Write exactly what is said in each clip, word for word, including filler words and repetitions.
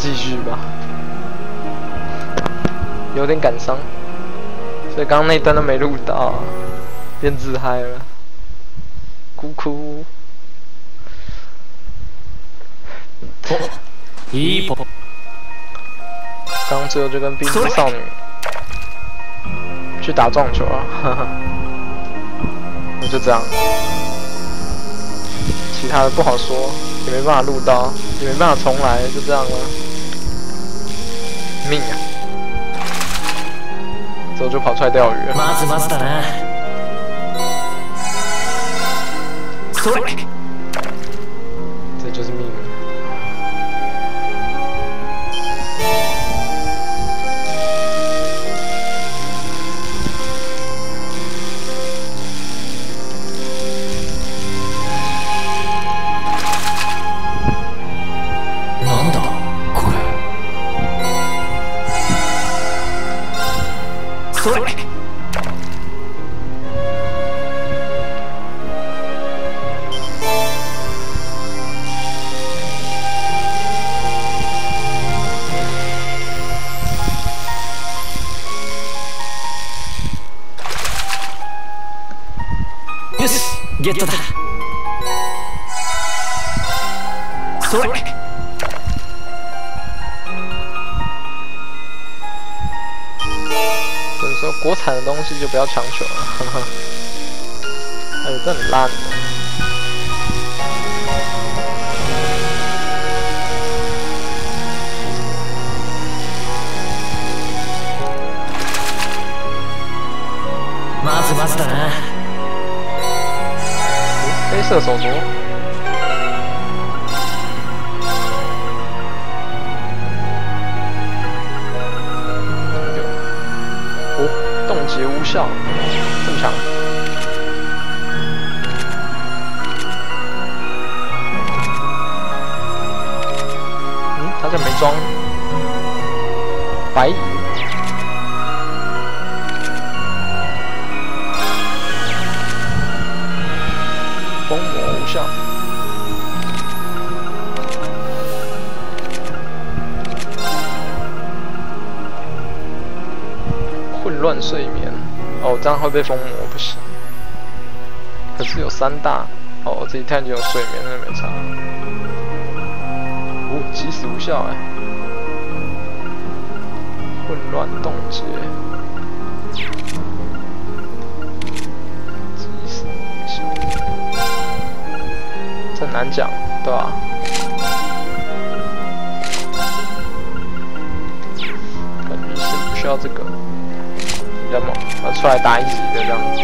继续吧，有点感伤，所以刚刚那段都没录到，变自嗨了，哭哭。 一步。 刚刚最后就跟冰之少女去打撞球啊，哈哈，我就这样，其他的不好说，也没办法录到，也没办法重来，就这样了，命啊！之后就跑出来钓鱼了。 まずまずだな。それ。 这就是命。 よし、ゲットだ。それ。 所以说，国产的东西就不要强求了，呵呵。哎呦，这很烂的。 まずまずだな。 黑色手镯。哦，冻结无效，这么强。嗯，他这没装。白蚁。封魔无效。混乱睡眠，哦，这样会被封魔，不行。可是有三大，哦，这一探就有睡眠，那没差。哦，即时无效哎。混乱冻结。很难讲，对吧？感觉先不需要这个，比较猛，要出来打一级的这样子。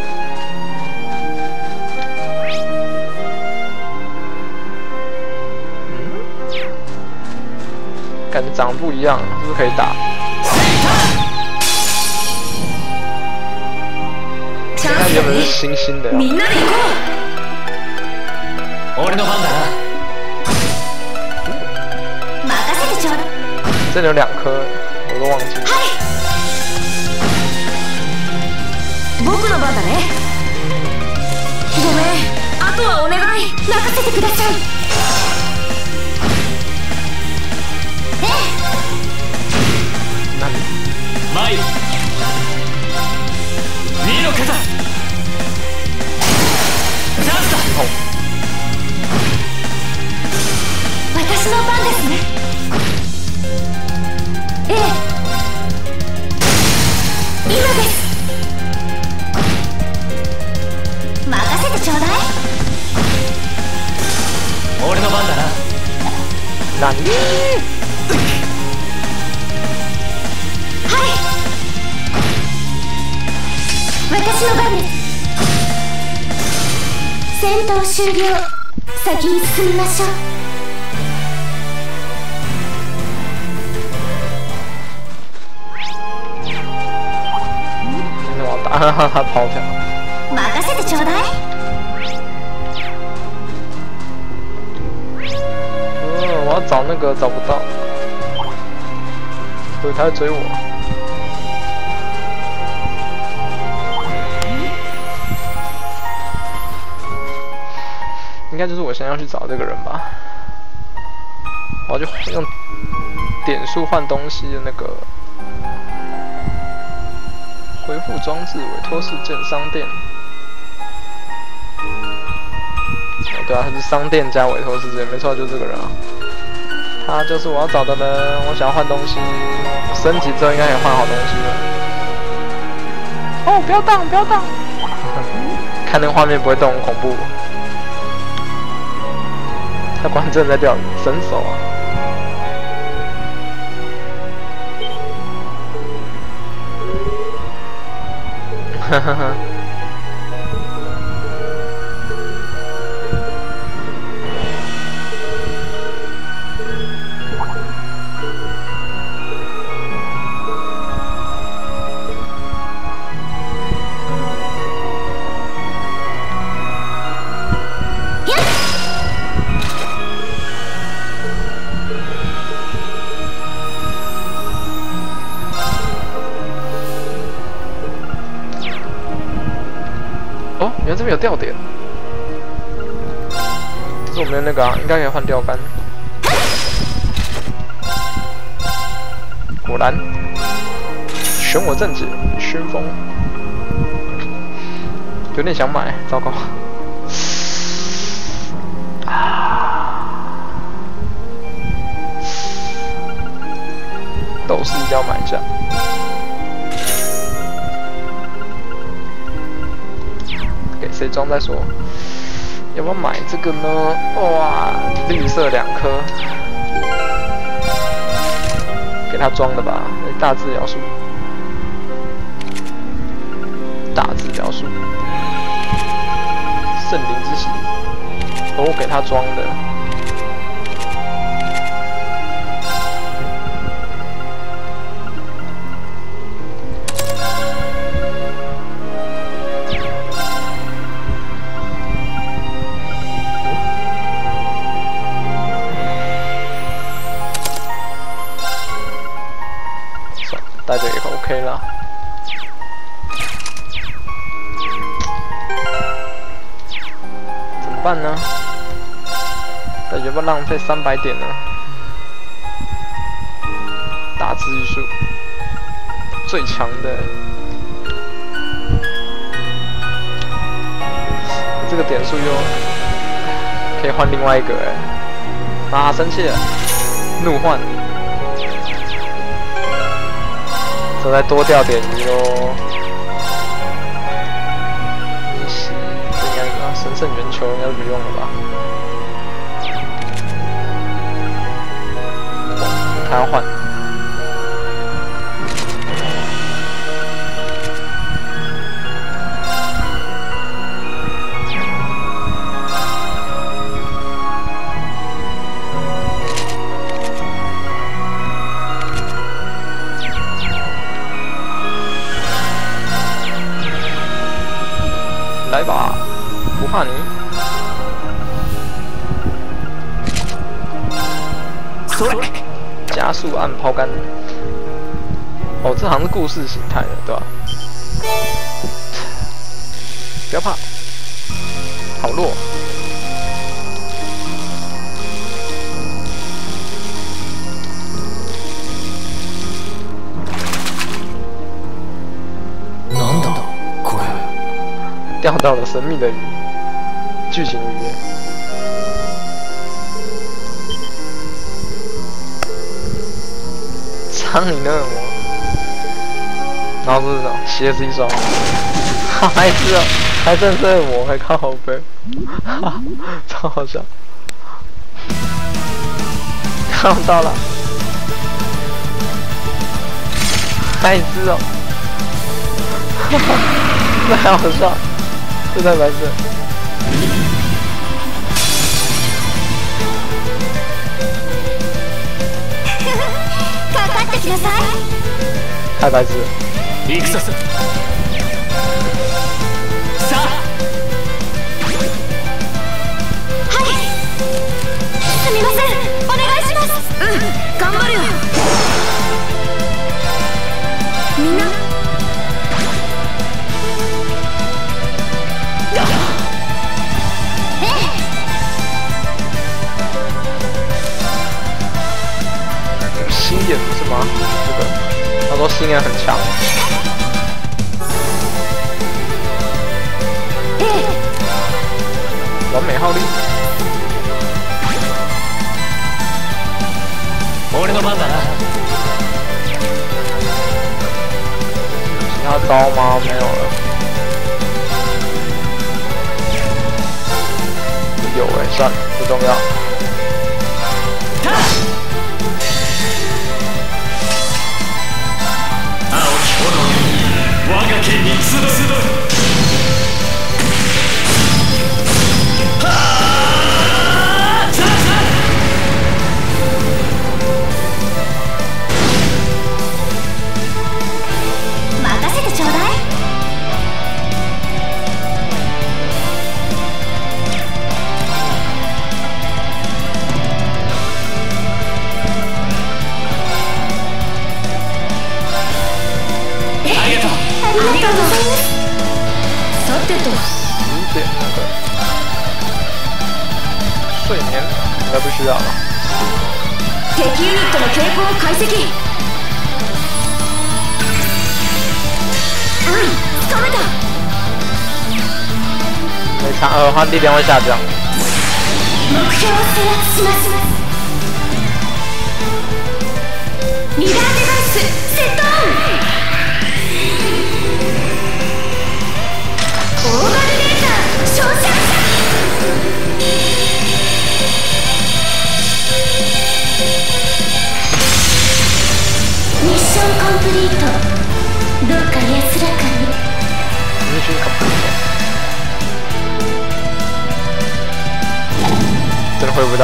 嗯，感觉长得不一样，是不是可以打？它原本是星星的呀。 俺の番だな。 任せてちょうだい。 这里有两颗，我都忘记了。 はい。僕の番だね。ごめん、あとはお願い、任せてください。ええ。 何？ 参る。二の肩。チャンスだ。 私の番ですね。ええ。今です。任せてちょうだい。 俺の番だな。 何？ はい。私の番です。戦闘終了。先に進みましょう。 哈哈哈，跑票。 任せてちょうだい。 嗯，我要找那个找不到，所以他在追我。应该就是我现在要去找这个人吧。 我要去用点数换东西的那个回复装置委托事件商店。哦，对啊，他是商店加委托事件，没错，就这个人啊。他就是我要找的人，我想要换东西，升级之后应该也换好东西了。哦，不要荡，不要荡！看那个画面不会动，很恐怖。他果然真的在钓鱼，神手啊！哈哈哈。哦，原来这边有吊点，可是我没有那个啊，应该可以换钓竿。果然，选我正解，熏风，有点想买，糟糕。斗士一定要买一下。给谁装再说。要不要买这个呢？哇，绿色两颗，给他装的吧。大治疗术，大治疗术，圣灵之血，哦，给他装的。带着也 OK 啦。怎么办呢？那要不要浪费三百点呢？大致艺术最强的，这个点数又可以换另外一个哎，啊，生气了，怒换。这再多钓点鱼喽！一吸，这应该啊，神圣圆球应该是不用了吧？他要换。来吧，不怕你。加速按抛竿。哦，这好像是故事形态的，对吧？不要怕，好弱。钓到了神秘的鱼，巨型鱼。苍蝇的恶魔，然后是什么？鞋子一双，还是哦，还真是恶魔，还靠后背，哈哈，超好笑。看到了，还是哦，哈哈，那还好笑。这太白痴！ かかってきなさい。 太白痴了。 行くぞ。さあ。 はい。すみません。お願いします。うん、頑張るよ。みんな。 吗？这个他说信念很强。完美号令。 俺の番だな。 其他招吗？没有了。有哎、欸，算了，不重要。 我が剣に集う。 任せてちょうだい。ありがとうございます。さてと。 理解那个睡眠应该不需要了。 敵ユニットの傾向を解析。うん、つかめた。 没差，呃，它力量会下降。 目標を制圧します。ミラーデバイスセットオン。オーガルネーター照射。ミッションコンプリート。どうか安らかに。 ミッションコンプリート。真的回不到。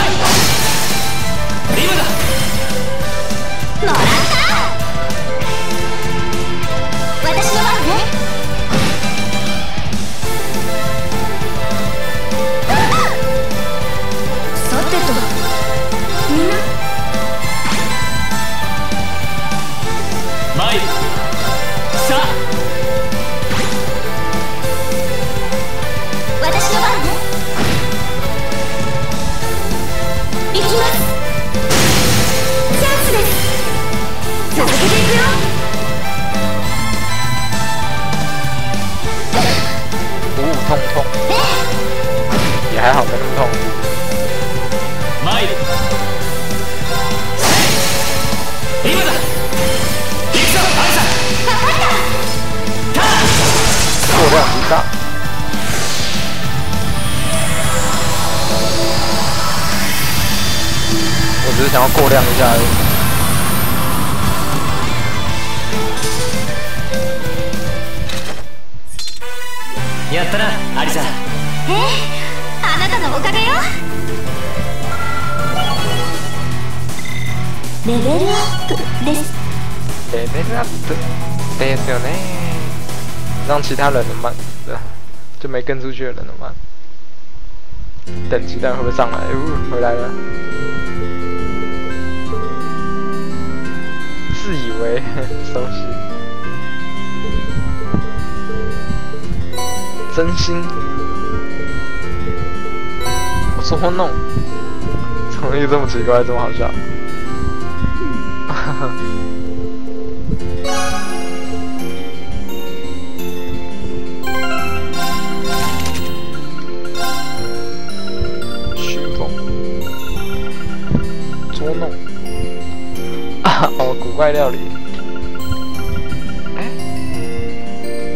今だ。 もらった。私の番ね。さてと、みんな。 参る。さあ。 私の番ね。行きます。チャンスです。続けていくよ。 哦，痛痛。也还好，没那么痛。 参る。今だ。行くぞ、アリサ。 分かった。 过量极大。我只是想要过量一下而已。 やったな、アリサ。 ええ、あなたのおかげよ。レベルアップです。 レベルアップですよね。让其他人的慢，就没跟出去的人的慢。等鸡蛋会不会上来？呜、回来了。自以为熟悉，真心。我捉弄，怎么又这么奇怪，这么好笑？哈哈。虚构，捉弄。啊哦，古怪料理。哎、欸，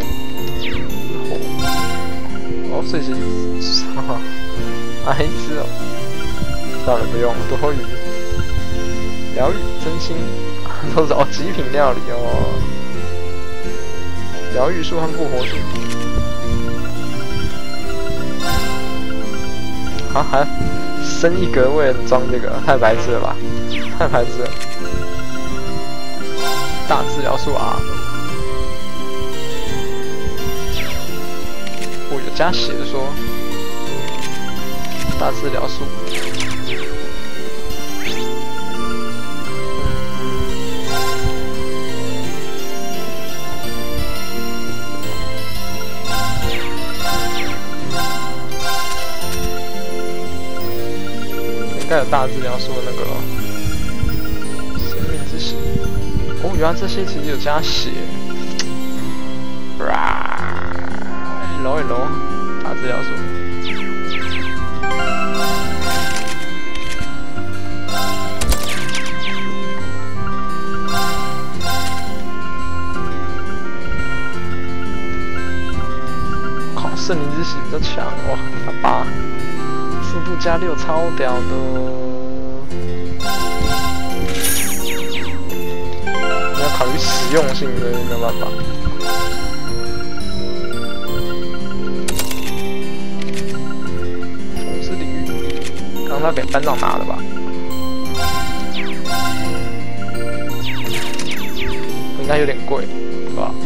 哦，碎石哈哈，啊，一只哦，算了，不用，多余。疗愈真心，都是哦，极品料理哦。疗愈术和复活术。好，还升一格为了装这个，太白痴了吧？太白痴了。大治疗术啊！我有加血的说，大治疗术。应该有大治疗术的那个咯，生命之石。 原来这些其实有加血。啊！揉一揉，打资料书。靠，圣灵之血比较强哇！打八，速度加六，超屌的。你要考虑实用性的，没有办法。 他给班长拿的吧？应该有点贵，是吧？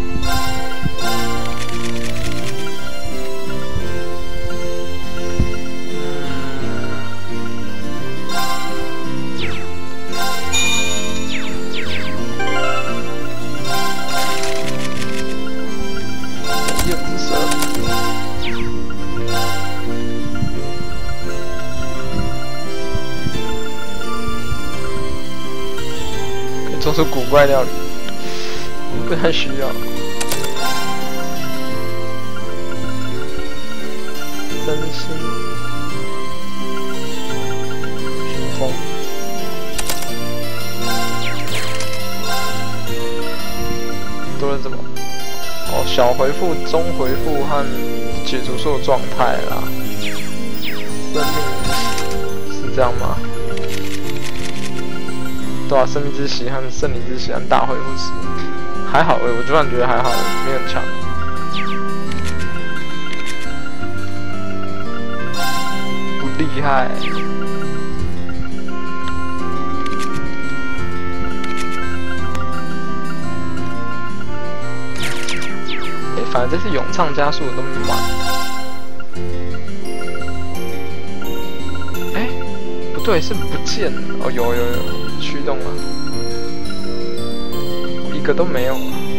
叶子蛇。 做出古怪料理，不太需要。真心旋风，多了怎么？哦，小回复、中回复和解除所有状态啦。生命是这样吗？ 对啊，生命之息和圣灵之息和大回复时，还好，我突然觉得还好，没很强。不厉害。哎、欸，反正这次咏唱加速都没满。哎、欸，不对，是不见了。哦，有有有。 驱动了，一个都没有。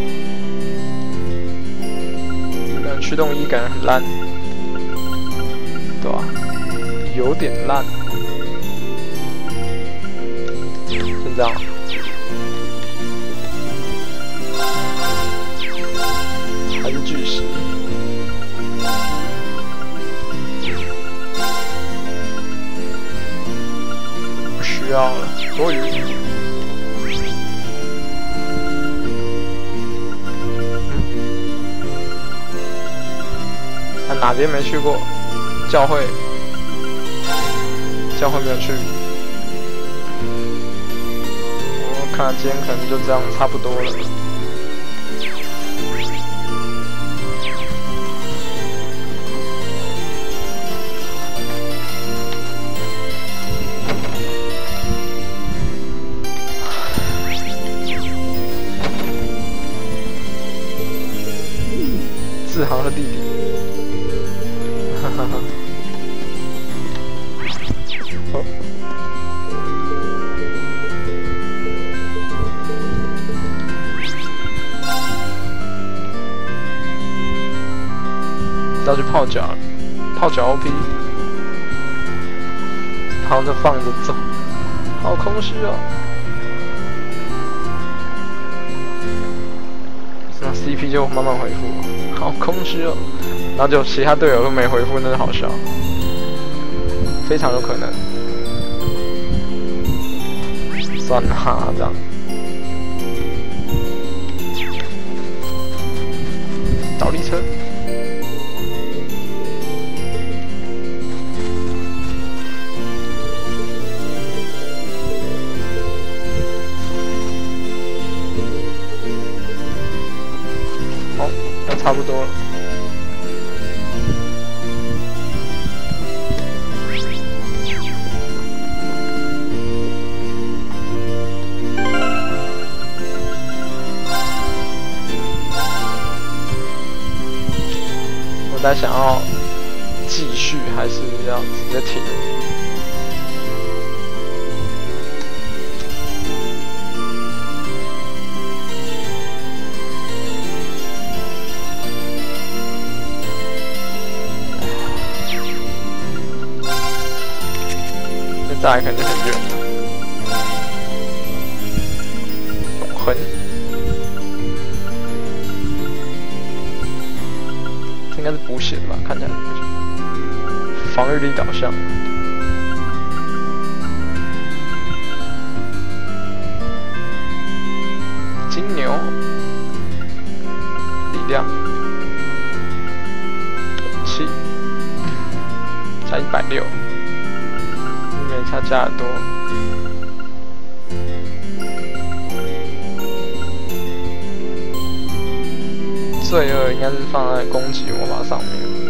感觉驱动一感觉很烂，对吧、啊？有点烂。先这样。还是巨石。不需要了。 多余。嗯，他哪边没去过？教会，教会没有去。我看今天可能就这样差不多了。自豪的弟弟，哈哈哈。哦，要去泡脚，泡脚 O P， 然后就放着走，好空虚哦。那 C P 就慢慢回复。 好空虚哦，然后就其他队友都没回复，那是好笑，非常有可能。算了，这样。倒立车。好，那差不多了。 在想要继续，还是要直接停？再来可能就很远了。永恒。 看起来防御力导向。金牛，力量，勇气，才一百六，没差加很多。罪恶应该是放在攻击魔法上面。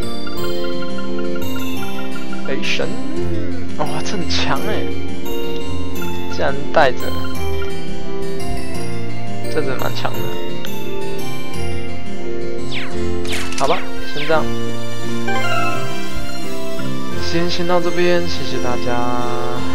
雷神，哇、哦，这很强哎！竟然带着，这真的蛮强的。好吧，先这样，先先到这边，谢谢大家。